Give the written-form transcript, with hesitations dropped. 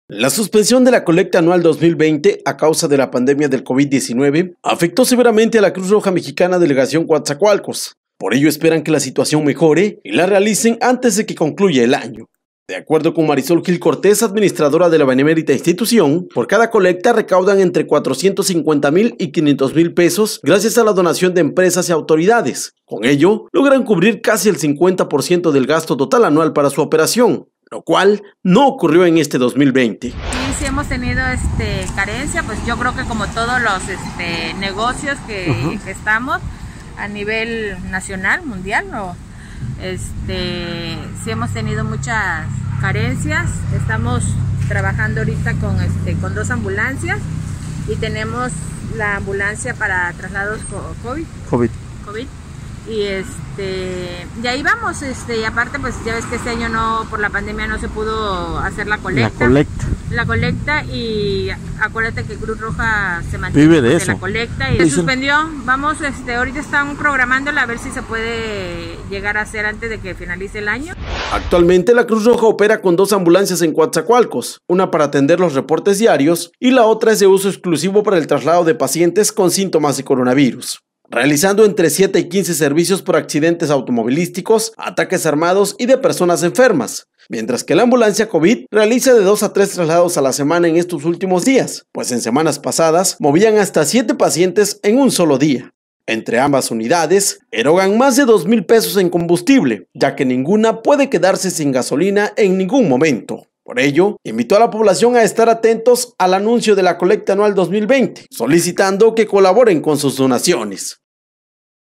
La suspensión de la colecta anual 2020 a causa de la pandemia del COVID-19 afectó severamente a la Cruz Roja Mexicana Delegación Coatzacoalcos. Por ello esperan que la situación mejore y la realicen antes de que concluya el año. De acuerdo con Marisol Gil Cortés, administradora de la benemérita institución, por cada colecta recaudan entre 450,000 y 500,000 pesos gracias a la donación de empresas y autoridades. Con ello, logran cubrir casi el 50% del gasto total anual para su operación, lo cual no ocurrió en este 2020. Sí hemos tenido carencia, pues yo creo que como todos los negocios que estamos a nivel nacional, mundial, sí hemos tenido muchas carencias. Estamos trabajando ahorita con 2 ambulancias y tenemos la ambulancia para traslados COVID. Y ahí vamos, y aparte pues ya ves que este año por la pandemia no se pudo hacer la colecta y acuérdate que Cruz Roja se mantiene de la colecta y se suspendió. Vamos, ahorita están programándola a ver si se puede llegar a hacer antes de que finalice el año. Actualmente la Cruz Roja opera con 2 ambulancias en Coatzacoalcos, una para atender los reportes diarios y la otra es de uso exclusivo para el traslado de pacientes con síntomas de coronavirus, realizando entre 7 y 15 servicios por accidentes automovilísticos, ataques armados y de personas enfermas, mientras que la ambulancia COVID realiza de 2 a 3 traslados a la semana en estos últimos días, pues en semanas pasadas movían hasta 7 pacientes en un solo día. Entre ambas unidades, erogan más de 2,000 pesos en combustible, ya que ninguna puede quedarse sin gasolina en ningún momento. Por ello, invitó a la población a estar atentos al anuncio de la colecta anual 2020, solicitando que colaboren con sus donaciones.